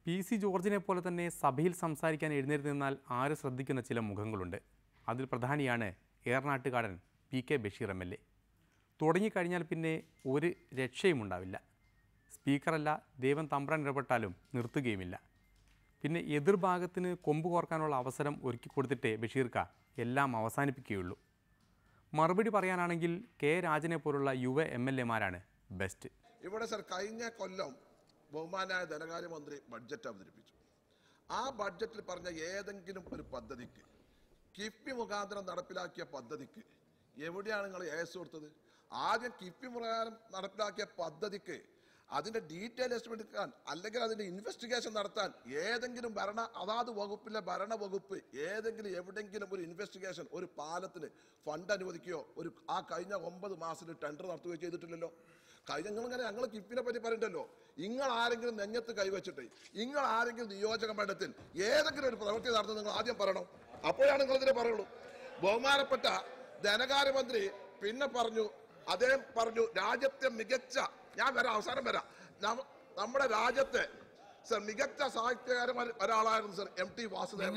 PC ജോർജിനെ പോലെ തന്നെ സഭയിൽ സംസാരിക്കാൻ എഴുന്നേറ്റ് നിന്നാൽ ആര് ശ്രദ്ധിക്കുന്ന ചില മുഖങ്ങളുണ്ട്. അതിൽ പ്രധാനിയാണ് ഏറനാട്ടുകാരൻ PK ബഷീർ MLA. തുടങ്ങിക്കഴിഞ്ഞാൽ പിന്നെ ഒരു രക്ഷയും ഉണ്ടാവില്ല. സ്പീക്കറല്ല ദേവൻ തമ്പ്രാൻ ഇടപെട്ടാലും നിർത്തുകയുമില്ല. പിന്നെ എതിർഭാഗത്തിന് കൊമ്പ് കോർക്കാനുള്ള അവസരം ഒരുക്കി കൊടുത്തിട്ടേ ബഷീർക്ക എല്ലാം അവസാനിപ്പിക്കുകയുള്ളൂ. മറുപടി പറയാനാണെങ്കിൽ കെ രാജനെ പോലുള്ള യുവ MLA-മാരാണ് ബെസ്റ്റ്. ഇവിടെ സർ കഴിഞ്ഞ കൊല്ലം ബഹുമാനായ ധനകാര്യമന്ത്രി ബഡ്ജറ്റ് അവതരിപ്പിച്ചു. ആ ബഡ്ജറ്റിൽ പറഞ്ഞ ഏതെങ്കിലും ഒരു പദ്ധതിക്ക് കിഫ്ബി മുഖാന്തരം നടപ്പിലാക്കിയ പദ്ധതിക്ക് എവിടെയാണ് നിങ്ങൾ ഏസ് കൊടുത്തത്? ആദ്യം കിഫ്ബി മുഖാന്തരം നടപ്പിലാക്കിയ പദ്ധതിക്ക് അതിൻ്റെ ഡീറ്റെയിൽ എസ്റ്റിമേറ്റ് എടുക്കാൻ അല്ലെങ്കിൽ അതിൻ്റെ ഇൻവെസ്റ്റിഗേഷൻ നടത്താൻ ഏതെങ്കിലും അതാത് വകുപ്പിലെ ഭരണവകുപ്പ് എവിടെയെങ്കിലും ഒരു ഇൻവെസ്റ്റിഗേഷൻ ഒരു പാലത്തിന് ഫണ്ട് അനുവദിക്കുകയോ ആ കഴിഞ്ഞ 9 മാസത്തിൽ ടെൻഡർ നടത്തുകയോ ചെയ്തിട്ടില്ലല്ലോ. ഞങ്ങൾ കിഫ്ബിനെ പറ്റി പറയണ്ടല്ലോ. നിങ്ങൾ ആരെങ്കിലും നെഞ്ഞത്ത് കൈവച്ചിട്ട് നിങ്ങൾ ആരെങ്കിലും നിയോജക മണ്ഡലത്തിൽ ഏതെങ്കിലും ഒരു പ്രവൃത്തി നടത്തുന്നത് നിങ്ങൾ ആദ്യം പറയണം. അപ്പോഴാണ് നിങ്ങളിതിനെ പറയുള്ളൂ. ബഹുമാനപ്പെട്ട ധനകാര്യമന്ത്രി പിന്നെ അദ്ദേഹം പറഞ്ഞു രാജ്യത്തെ മികച്ച അവസാനം വരാം നമ്മുടെ രാജ്യത്തെ സർ മികച്ച സാഹിത്യകാരന്മാർ ഒരാളായിരുന്നു സർ MT വാസുദേവൻ.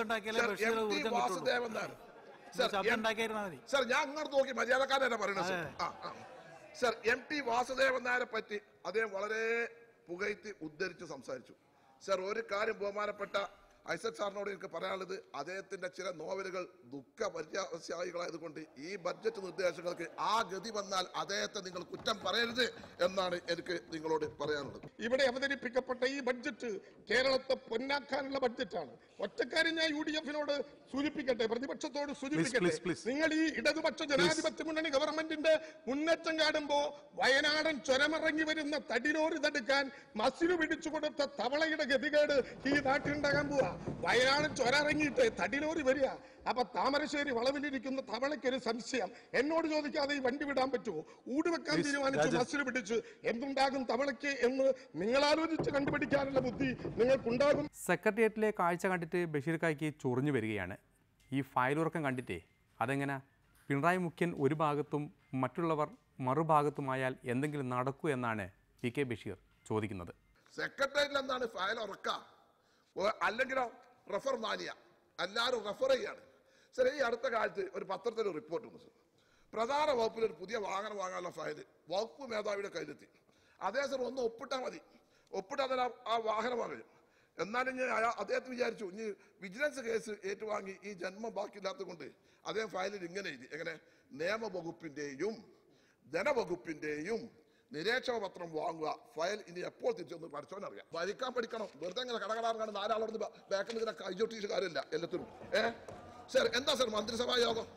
സർ ഞാൻ അങ്ങോട്ട് നോക്കി മര്യാദക്കാരനെ പറയുന്നത് സർ MT വാസുദേവൻ നായരെ പറ്റി അദ്ദേഹം വളരെ പുകഴ്ത്തി ഉദ്ധരിച്ച് സംസാരിച്ചു. സർ ഒരു കാര്യം ബഹുമാനപ്പെട്ട ഐസക് സാറിനോട് എനിക്ക് പറയാനുള്ളത്, അദ്ദേഹത്തിന്റെ ചില നോവലുകൾ ദുഃഖപര്യാവസായികളായതുകൊണ്ട് ഈ ബഡ്ജറ്റ് നിർദ്ദേശങ്ങൾക്ക് ആ ഗതി വന്നാൽ അദ്ദേഹത്തെ നിങ്ങൾ കുറ്റം പറയരുത് എന്നാണ് എനിക്ക് നിങ്ങളോട് പറയാനുള്ളത്. ഇവിടെ അവതരിപ്പിക്കപ്പെട്ട ഈ ബഡ്ജറ്റ് കേരളത്തെ പൊന്നാക്കാനുള്ള ബഡ്ജറ്റാണ്. ഒറ്റക്കാര്യം ഞാൻ UDF-നോട് സൂചിപ്പിക്കട്ടെ, പ്രതിപക്ഷത്തോട് സൂചിപ്പിക്കട്ടെ. നിങ്ങൾ ഈ ഇടതുപക്ഷ ജനാധിപത്യ മുന്നണി ഗവൺമെന്റിന്റെ മുന്നേറ്റം കാണുമ്പോ വയനാടൻ ചുരമിറങ്ങി വരുന്ന തടിലോറി തടുക്കാൻ മസില് പിടിച്ചു കൊടുത്ത തവളയുടെ ഗതികേട് ഈ നാട്ടിലുണ്ടാകാൻ പോവാ. വയനാട് ചൊരറങ്ങിയിട്ട് തടിലോറി വരിക. അപ്പൊ താമരശ്ശേരി വളവിലിരിക്കുന്ന തവളയ്ക്കൊരു സംശയം, എന്നോട് ചോദിക്കാതെ ഈ വണ്ടി വിടാൻ പറ്റുമോ? ഊടുവെക്കാൻ തീരുമാനിച്ചു, മസിൽ പിടിച്ചു. എന്തുണ്ടാകും തവളയ്ക്ക് എന്ന് നിങ്ങൾ ആലോചിച്ച് കണ്ടുപിടിക്കാനുള്ള ബുദ്ധി നിങ്ങൾക്കുണ്ടാകും. സെക്രട്ടേറിയറ്റിലെ കാഴ്ച കണ്ടിട്ട് ബഷീർക്കായ്ക്ക് ചൊറിഞ്ഞു വരികയാണ്. ഈ ഫയലുറക്കം കണ്ടിട്ടേ അതെങ്ങനെ പിണറായി മുഖ്യൻ ഒരു ഭാഗത്തും മറ്റുള്ളവർ മറുഭാഗത്തുമായാൽ എന്തെങ്കിലും നടക്കൂ എന്നാണ് PK ബഷീർ ചോദിക്കുന്നത്. സെക്രട്ടേറിയറ്റിൽ എന്താണ് ഫയൽ ഉറക്കാം, അല്ലെങ്കിലോ റെഫർ മാനിയ, എല്ലാവരും റെഫർ ചെയ്യാണ്. സർ ഈ അടുത്ത കാലത്ത് ഒരു പത്രത്തിൽ റിപ്പോർട്ട് ഉണ്ട് സർ, പ്രധാന വകുപ്പിൽ ഒരു പുതിയ വാഹനം വാങ്ങാനുള്ള ഫയൽ വകുപ്പ് മേധാവിയുടെ കയ്യിലെത്തി. അതേ സർ ഒന്ന് ഒപ്പിട്ടാൽ മതി, ഒപ്പിട്ടാൽ ആ വാഹനം വാങ്ങും. എന്നാലും അദ്ദേഹത്തിന് വിചാരിച്ചു ഇനി വിജിലൻസ് കേസ് ഏറ്റുവാങ്ങി ഈ ജന്മം ബാക്കിയില്ലാത്തത് കൊണ്ട് അദ്ദേഹം ഫയലിൽ ഇങ്ങനെ എഴുതി, എങ്ങനെ നിയമവകുപ്പിന്റെയും ധനവകുപ്പിന്റെയും നിരീക്ഷക പത്രം വാങ്ങുക, ഫയൽ ഇനി എപ്പോൾ തിരിച്ചൊന്ന് പഠിച്ചോനറിയാം. ഭരിക്കാൻ പഠിക്കണം. വെറുതെ ഇങ്ങനെ കടകടാറാണ് നാലാളോട് ബാക്കിൽ നിന്ന് കൈജൊട്ടിച്ച് കാര്യമില്ല എല്ലാത്തിനും. സർ എന്താ സർ മന്ത്രിസഭാ യോഗം?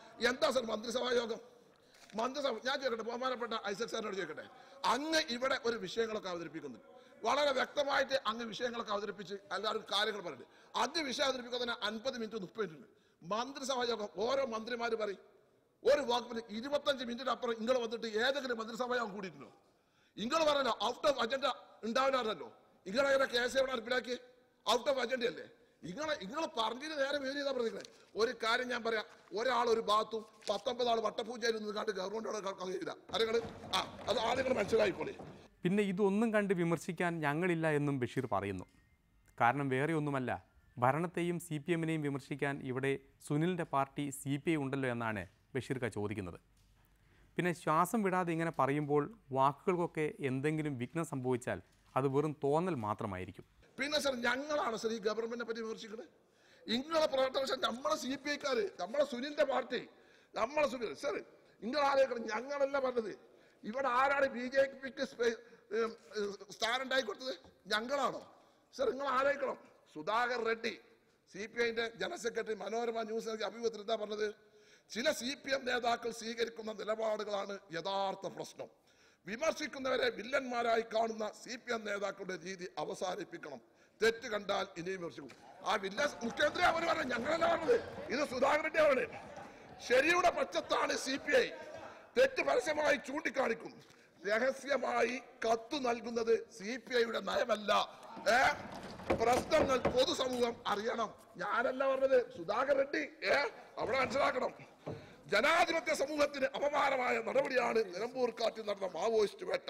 മന്ത്രിസഭ ഞാൻ ചോദിക്കട്ടെ, ബഹുമാനപ്പെട്ട ഐസക് സാറിനോട് ചോദിക്കട്ടെ, അങ്ങ് ഇവിടെ ഒരു വിഷയങ്ങളൊക്കെ അവതരിപ്പിക്കുന്നുണ്ട്, വളരെ വ്യക്തമായിട്ട് അങ്ങ് വിഷയങ്ങളൊക്കെ അവതരിപ്പിച്ച് എല്ലാവരും കാര്യങ്ങൾ പറയുന്നത്. അങ്ങ് വിഷയം അവതരിപ്പിക്കുന്നതിന് 50 മിനിറ്റ് 30 മിനിറ്റ്. മന്ത്രിസഭാ യോഗം ഓരോ മന്ത്രിമാർ പറയും ഒരു വകുപ്പിന് 25 മിനിറ്റിന് അപ്പുറം നിങ്ങൾ വന്നിട്ട് ഏതെങ്കിലും മന്ത്രിസഭയാവും കൂടിയിട്ടുണ്ടോ? നിങ്ങൾ പറഞ്ഞല്ലോ ഔട്ട് ഓഫ് അജണ്ട ഉണ്ടാവില്ലാറല്ലോ. നിങ്ങളെങ്ങനെ കേസ് എവിടെ നടപ്പിലാക്കി? ഔട്ട് ഓഫ് അജണ്ട അല്ലേ? നിങ്ങൾ പറഞ്ഞതിന് നേരെ വേറെ ചെയ്താൽ പ്രതികളെ. ഒരു കാര്യം ഞാൻ പറയാം, ഒരാൾ ഒരു ഭാഗത്തും 19 ആൾ വട്ടപൂജയിൽ നിന്ന് കണ്ട് ഗവൺമെന്റോട് കളയില്ല. അത് ആളുകൾ മനസ്സിലായിക്കോളെ. പിന്നെ ഇതൊന്നും കണ്ട് വിമർശിക്കാൻ ഞങ്ങളില്ല എന്നും ബഷീർ പറയുന്നു. കാരണം വേറെ ഒന്നുമല്ല, ഭരണത്തെയും CPM-നെയും വിമർശിക്കാൻ ഇവിടെ സുനിലിൻ്റെ പാർട്ടി CPI ഉണ്ടല്ലോ എന്നാണ് ബഷീർക്ക ചോദിക്കുന്നത്. പിന്നെ ശ്വാസം വിടാതെ ഇങ്ങനെ പറയുമ്പോൾ വാക്കുകൾക്കൊക്കെ എന്തെങ്കിലും വിഘ്നം സംഭവിച്ചാൽ അത് വെറും തോന്നൽ മാത്രമായിരിക്കും. പിന്നെ സർ ഞങ്ങളാണ് സർ ഈ ഗവൺമെന്റിനെ പറ്റി വിമർശിക്കുന്നത്. നിങ്ങളെ പ്രവർത്തന നമ്മളെ CPI-ക്കാര്, നമ്മളെ സുനിലിന്റെ പാർട്ടി, നമ്മളെ സുനിൽ സർ നിങ്ങൾ ആലോചിക്കണം. ഞങ്ങളല്ല പറഞ്ഞത്. ഇവിടെ ആരാണ് BJPക്ക് സ്ഥാനം ഉണ്ടായി കൊടുത്തത്? ഞങ്ങളാണോ സർ? നിങ്ങൾ ആലോചിക്കണം. സുധാകർ റെഡ്ഡി CPI-ന്റെ ജനറൽ സെക്രട്ടറി മനോരമ ന്യൂസ് അഭിമുഖത്തിൽ എന്താ പറഞ്ഞത്? ചില CPM നേതാക്കൾ സ്വീകരിക്കുന്ന നിലപാടുകളാണ് യഥാർത്ഥ പ്രശ്നം. വിമർശിക്കുന്നവരെ വില്ലന്മാരായി കാണുന്ന CPM നേതാക്കളുടെ രീതി അവസാനിപ്പിക്കണം. തെറ്റ് കണ്ടാൽ ഇനിയും വിമർശിക്കും. ആ മുഖ്യമന്ത്രി അവർ പറഞ്ഞു, ഞങ്ങളല്ല പറഞ്ഞത്, ഇത് സുധാകർ റെഡ്ഡി ആണ്. ശരിയുടെ പക്ഷത്താണ് CPI. തെറ്റ് പരസ്യമായി ചൂണ്ടിക്കാണിക്കും. രഹസ്യമായി കത്ത് നൽകുന്നത് CPI-യുടെ നയമല്ല. പ്രശ്നങ്ങൾ പൊതുസമൂഹം അറിയണം. ഞാനല്ല പറഞ്ഞത്, സുധാകർ റെഡ്ഡി. അവിടെ മനസ്സിലാക്കണം. ജനാധിപത്യ സമൂഹത്തിന് അപമാനമായ നടപടിയാണ് നിലമ്പൂർ കാട്ടിൽ നടന്ന മാവോയിസ്റ്റ് വേട്ട.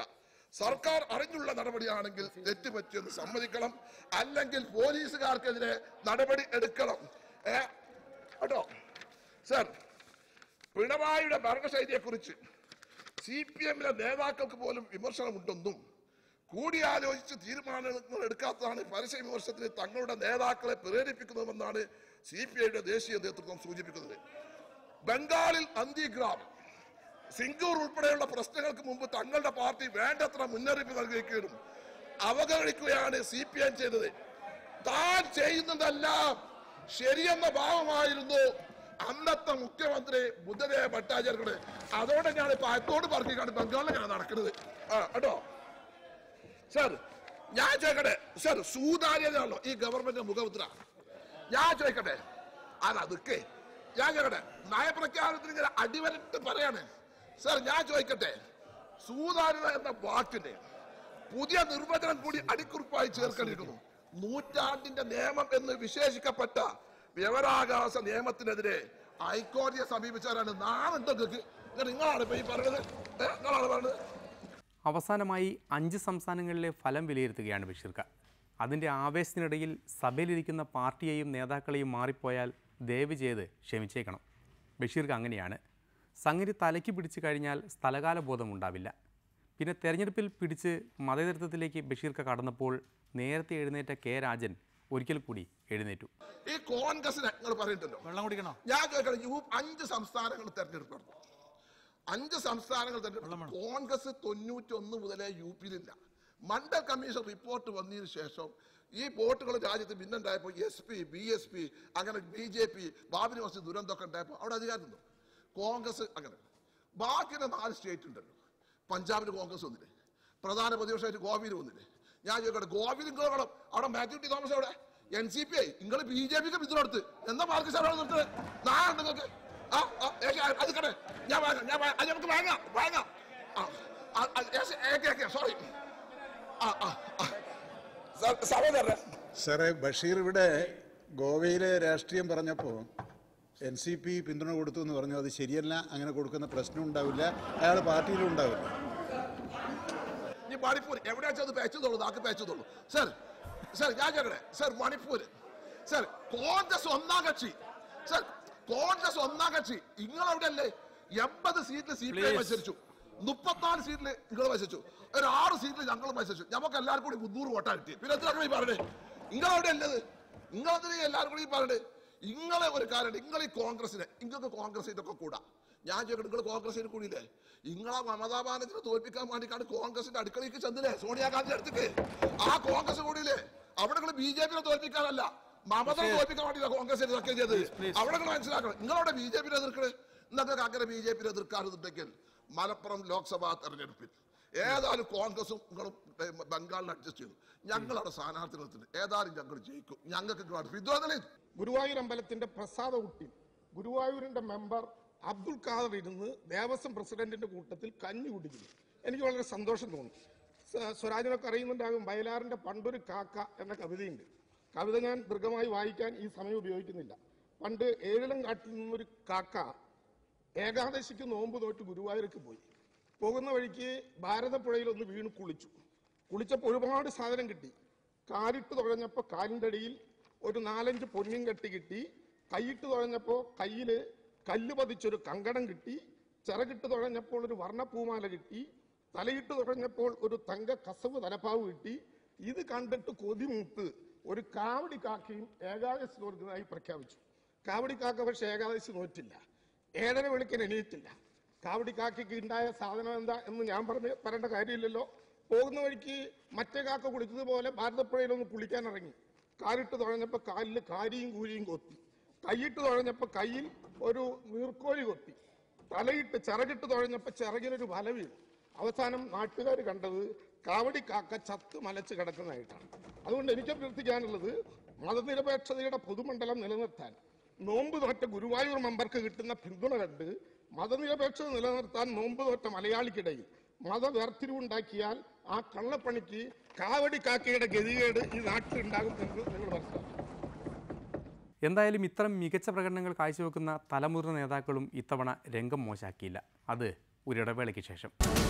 സർക്കാർ അറിഞ്ഞുള്ള നടപടിയാണെങ്കിൽ തെറ്റുപറ്റിയെന്ന് സമ്മതിക്കണം, അല്ലെങ്കിൽ പോലീസുകാർക്കെതിരെ നടപടി എടുക്കണം. കേട്ടോ സർ, പിണറായിയുടെ ഭരണശൈലിയെക്കുറിച്ച് CPM-ലെ നേതാക്കൾക്ക് പോലും വിമർശനമുണ്ടെന്നും കൂടിയാലോചിച്ച് തീരുമാനങ്ങൾ എടുക്കാത്തതാണ് പരസ്യ വിമർശനത്തിന് തങ്ങളുടെ നേതാക്കളെ പ്രേരിപ്പിക്കുന്നതെന്നാണ് CPI-യുടെ ദേശീയ നേതൃത്വം സൂചിപ്പിക്കുന്നത്. ബംഗാളിൽ നന്ദിഗ്രാം, സിംഗൂർ ഉൾപ്പെടെയുള്ള പ്രശ്നങ്ങൾക്ക് മുമ്പ് തങ്ങളുടെ പാർട്ടി വേണ്ടത്ര മുന്നറിയിപ്പ് നൽകുകയും അവഗണിക്കുകയാണ് CPM ചെയ്തത്. താൻ ചെയ്യുന്നതെല്ലാം ശരിയെന്ന ഭാവമായിരുന്നു അന്നത്തെ മുഖ്യമന്ത്രി ബുദ്ധദേവ ഭട്ടാചാര്യരുടെ. അതോടെ ഞാൻ ഇപ്പൊ അത്തോട് പറഞ്ഞാണ് ബംഗാളിലാണ് നടക്കുന്നത്. കേട്ടോ സർ, ഞാൻ ചോദിക്കട്ടെ സർ, സുതാര്യതയാണല്ലോ ഈ ഗവൺമെന്റ് മുഖമുദ്ര. ഞാൻ ചോദിക്കട്ടെ, അതൊക്കെ ഞാൻ ചോദിക്കട്ടെ, നയപ്രഖ്യാപനത്തിന് ഇങ്ങനെ അടിവരട്ട് പറയാണ് സർ. ഞാൻ ചോദിക്കട്ടെ, സുതാര്യത എന്ന വാക്കിന്റെ പുതിയ നിർവചനം കൂടി അടിക്കുറിപ്പായി ചേർക്കേണ്ടിയിരിക്കുന്നു. നൂറ്റാണ്ടിന്റെ നിയമം എന്ന് വിശേഷിക്കപ്പെട്ട വിവരാവകാശ നിയമത്തിനെതിരെ ഹൈക്കോടതിയെ സമീപിച്ചവരാണ്. നിങ്ങളാണ് ഇപ്പൊ ഈ പറഞ്ഞത്, നിങ്ങളാണ് പറഞ്ഞത്. അവസാനമായി 5 സംസ്ഥാനങ്ങളിലെ ഫലം വിലയിരുത്തുകയാണ് ബഷീർക്ക. അതിൻ്റെ ആവേശത്തിനിടയിൽ സഭയിലിരിക്കുന്ന പാർട്ടിയെയും നേതാക്കളെയും മാറിപ്പോയാൽ ദയവ് ചെയ്ത് ക്ഷമിച്ചേക്കണം. ബഷീർക്ക അങ്ങനെയാണ്. സംഗതി തലയ്ക്ക് പിടിച്ചു കഴിഞ്ഞാൽ സ്ഥലകാല ബോധമുണ്ടാവില്ല. പിന്നെ തെരഞ്ഞെടുപ്പിൽ പിടിച്ച് മതേതരത്വത്തിലേക്ക് ബഷീർക്ക കടന്നപ്പോൾ നേരത്തെ എഴുന്നേറ്റ കെ രാജൻ ഒരിക്കൽ കൂടി എഴുന്നേറ്റു. ഈ കോൺഗ്രസിനെ നിങ്ങൾ പറഞ്ഞിട്ടല്ലോ, വെള്ളം കുടിക്കണോ? ഞാൻ ചോദിക്കണം, 5 സംസ്ഥാനങ്ങൾ തെരഞ്ഞെടുപ്പ് നടന്നു. 5 സംസ്ഥാനങ്ങൾ തെരഞ്ഞെടുപ്പ്. കോൺഗ്രസ് 91 മുതലേ UP-യിലില്ല. മണ്ഡൽ കമ്മീഷൻ റിപ്പോർട്ട് വന്നതിന് ശേഷം ഈ വോട്ടുകൾ രാജ്യത്ത് ഭിന്നുണ്ടായപ്പോൾ SP, BSP, അങ്ങനെ BJP, ബാബരി മസ്ജിദ് ദുരന്തമൊക്കെ ഉണ്ടായപ്പോൾ അവിടെ അധികാരം നിന്നു. കോൺഗ്രസ് അങ്ങനെ. ബാക്കിയുള്ള 4 സ്റ്റേറ്റ് ഉണ്ടല്ലോ. പഞ്ചാബിൽ കോൺഗ്രസ് വന്നില്ലേ, പ്രധാന പ്രതിപക്ഷമായിട്ട് ഗോവയിൽ വന്നില്ലേ. ഞാൻ ചോദിക്കട്ടെ, ഗോവയിൽ നിങ്ങളും അവിടെ മാത്യു ടി തോമസ് അവിടെ NCPI, നിങ്ങൾ BJP-ക്ക് പിന്തുണടുത്ത് എന്താ മാർക്ക് സാർ നിർത്തത്? നാളെ നിങ്ങൾക്ക് അതിക്കട്ടെ, ഞാൻ അത് നമുക്ക് വാങ്ങാം. സോറി സാറേ, ബഷീർ ഇവിടെ ഗോവയിലെ രാഷ്ട്രീയം പറഞ്ഞപ്പോൾ NCP പിന്തുണ കൊടുത്തു എന്ന് പറഞ്ഞു. അത് ശരിയല്ല, അങ്ങനെ കൊടുക്കുന്ന പ്രശ്നം ഉണ്ടാവില്ല, അയാൾ പാർട്ടിയിലും ഉണ്ടാവില്ല. ഈ മണിപ്പൂർ എവിടെയാ പേച്ചതുള്ളൂ, നാക്ക് പേച്ചതുള്ളൂ. സർ ഞാൻ ചോദിക്കട്ടെ സർ, മണിപ്പൂർ സർ കോൺഗ്രസ് ഒന്നാം കക്ഷി. സർ കോൺഗ്രസ് ഒന്നാം കക്ഷി, നിങ്ങളവിടെ അല്ലേ 80 സീറ്റിൽ CPI മത്സരിച്ചു, 34 സീറ്റിൽ നിങ്ങൾ മത്സരിച്ചു, ഒരു 6 സീറ്റിൽ ഞങ്ങൾ മത്സരിച്ചു. നമുക്ക് എല്ലാവർക്കും കൂടി 300 വോട്ടാ കിട്ടി. പിന്നെ എന്തിനാണ് ഈ പറഞ്ഞത്? നിങ്ങളവിടെ അല്ലത്, നിങ്ങളെന്തിനാ എല്ലാവർക്കും കൂടി പറഞ്ഞത്? നിങ്ങളെ ഒരു കാര്യം, നിങ്ങൾ ഈ കോൺഗ്രസിനെ, നിങ്ങൾക്ക് കോൺഗ്രസിനൊക്കെ കൂടാ. ഞാൻ ചോദിക്കട്ടെ, നിങ്ങൾ കോൺഗ്രസിന് കൂടിയില്ലേ? നിങ്ങളെ മമതാ ബാനർജിനെ തോൽപ്പിക്കാൻ വേണ്ടിക്കാണ് കോൺഗ്രസിന്റെ അടുക്കളയ്ക്ക് ചെന്നില്ലേ സോണിയാഗാന്ധി അടുത്തേക്ക്. ആ കോൺഗ്രസ് കൂടിയില്ലേ? അവിടെ നിങ്ങൾ BJP-നെ തോൽപ്പിക്കാനല്ല, മമതയെ തോൽപ്പിക്കാൻ വേണ്ടിയില്ല കോൺഗ്രസ് ഇതൊക്കെ ചെയ്ത്. അവിടെ നിങ്ങൾ മനസ്സിലാക്കണം. നിങ്ങളവിടെ BJP-നെ എതിർക്കണേ. നിങ്ങൾക്ക് അങ്ങനെ BJP-നെ എതിർക്കാറുണ്ടെങ്കിൽ മലപ്പുറം ലോക്സഭാ തെരഞ്ഞെടുപ്പിൽ ഏതായാലും കോൺഗ്രസും നിങ്ങളും ബംഗാളിൽ അഡ്ജസ്റ്റ് ചെയ്തു. ഞങ്ങളവിടെ സ്ഥാനാർത്ഥി നിർത്തുന്നത് ഏതായാലും ഞങ്ങൾ ജയിക്കും. ഞങ്ങൾക്ക് ഗുരുവായൂർ അമ്പലത്തിന്റെ പ്രസാദ കുട്ടി ഗുരുവായൂരിന്റെ മെമ്പർ അബ്ദുൽ ഖാദർ ഇരുന്ന് ദേവസ്വം പ്രസിഡന്റിന്റെ കൂട്ടത്തിൽ കഞ്ഞി കുടിക്കുന്നു. എനിക്ക് വളരെ സന്തോഷം തോന്നി. സ്വരാജിനൊക്കെ അറിയുന്നുണ്ടാകും, വയലാറിന്റെ പണ്ടൊരു കാക്ക എന്ന കവിതയുണ്ട്. കവിത ഞാൻ ദീർഘമായി വായിക്കാൻ ഈ സമയം ഉപയോഗിക്കുന്നില്ല. പണ്ട് ഏഴിലം കാട്ടിൽ നിന്നൊരു കാക്ക ഏകാദശിക്ക് നോമ്പ് തോറ്റ് ഗുരുവായൂർക്ക് പോയി. പോകുന്ന വഴിക്ക് ഭാരതപ്പുഴയിൽ ഒന്ന് വീണ് കുളിച്ചപ്പോൾ ഒരുപാട് സാധനം കിട്ടി. കാലിട്ട് തുഴഞ്ഞപ്പോൾ കാലിൻ്റെ അടിയിൽ ഒരു 4-5 പൊന്നും കെട്ടി കിട്ടി. കൈയിട്ട് തുഴഞ്ഞപ്പോൾ കയ്യിൽ കല്ല് പതിച്ചൊരു കങ്കണം കിട്ടി. ചിറകിട്ട് തുഴഞ്ഞപ്പോൾ ഒരു വർണ്ണപ്പൂമാല കിട്ടി. തലയിട്ട് തുഴഞ്ഞപ്പോൾ ഒരു തങ്ക കസവ് തലപ്പാവ് കിട്ടി. ഇത് കണ്ടിട്ട് കൊതിമൂത്ത് ഒരു കാവടി കാക്കയും ഏകാദശി നോക്കുന്നതായി പ്രഖ്യാപിച്ചു. കാവടി കാക്ക പക്ഷെ ഏകാദശി നോറ്റില്ല, 7:30 വെളുക്കിന് എണീറ്റില്ല. കാവടി കാക്കയ്ക്ക് ഉണ്ടായ സാധനം എന്താ എന്ന് ഞാൻ പറയേണ്ട കാര്യമില്ലല്ലോ. പോകുന്ന വഴിക്ക് മറ്റേ കാക്ക കുളിച്ചതുപോലെ ഭാരതപ്പുഴയിലൊന്ന് കുളിക്കാൻ ഇറങ്ങി. കാലിട്ട് തുഴഞ്ഞപ്പോൾ കാലിൽ കാരിയും കൂരിയും കൊത്തി. കൈയിട്ട് തുഴഞ്ഞപ്പോൾ കയ്യിൽ ഒരു നീർക്കോഴി കൊത്തി. ചിറകിട്ട് തുഴഞ്ഞപ്പോൾ ചിറകിനൊരു വല വീണു. അവസാനം നാട്ടുകാർ കണ്ടത് കാവടി കാക്ക ചത്ത് മലച്ച് കിടക്കുന്നതായിട്ടാണ്. അതുകൊണ്ട് എനിക്ക് അഭ്യർത്ഥിക്കാനുള്ളത്, മതനിരപേക്ഷതയുടെ പൊതുമണ്ഡലം നിലനിർത്താൻ നോമ്പ് തോറ്റ ഗുരുവായൂർ മെമ്പർക്ക് കിട്ടുന്ന പിന്തുണ കണ്ട് മതനിരപേക്ഷത നിലനിർത്താൻ നോമ്പ് തോറ്റ മലയാളിക്കിടയിൽ മതവേർതിരിവുണ്ടാക്കിയാൽ ആ കള്ളപ്പണിക്ക് കാവടി കാക്കയുടെ ഗതികേട് ഈ നാട്ടിലുണ്ടാകും എന്ന് നിങ്ങൾ മനസ്സിലാക്കും. എന്തായാലും ഇത്തരം മികച്ച പ്രകടനങ്ങൾ കാഴ്ചവെക്കുന്ന തലമുതിർന്ന നേതാക്കളും ഇത്തവണ രംഗം മോശമാക്കിയില്ല. അത് ഒരിടവേളയ്ക്ക് ശേഷം.